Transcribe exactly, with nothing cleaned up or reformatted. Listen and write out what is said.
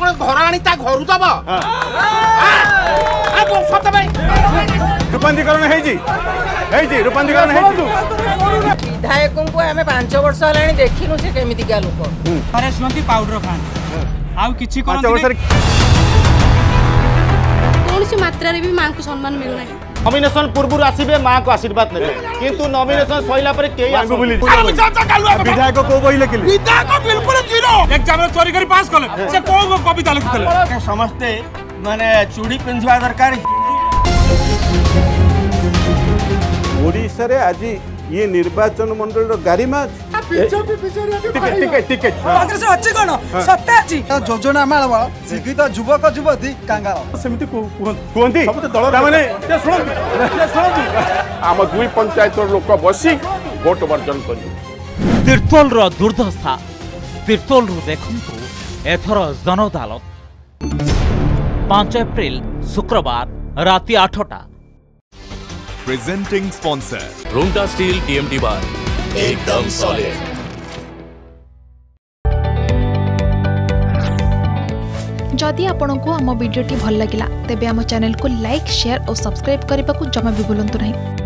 कौन घर आनी ता घर दब रूपांतरण रूपांतरण विधायक को आम पांच वर्ष है देखिनु से केमिति क्या लोक पाउडर खान आउ किछि करन कौन मात्रा भी मां को सम्मान मिलना नॉमिनेशन पूर्व आसबे मां को आशीर्वाद ने किंतु नॉमिनेशन सइला पर के विधायक को बही लिखिले विधायक बिल्कुल जीरो एग्जाम में चोरी करी पास कले से को कविता लिखितले समस्ते माने चूड़ी पिंधवा दरकार ओडिसा रे आज ये निर्वाचन मंडल गारिमा योजना माल शिक्षित युवक युवती कांगाल सेमती कहते आम दुई पंचायत लोक बसी भोट वर्जन कर तीर्तोल रो दुर्दशा तीर्तोल रु देखंतु एथर जनअदालत पांच एप्रिल शुक्रवार राति आठटा presenting sponsor Rungta steel TMT bar एकदम सॉलिड। जदि आपंक आम भिडी भल लगा तेब आम चैनल को लाइक शेयर और सब्सक्राइब करने को जमा भी भूलु नहीं।